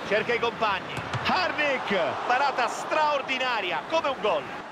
cerca i compagni. Harnik, parata straordinaria, come un gol.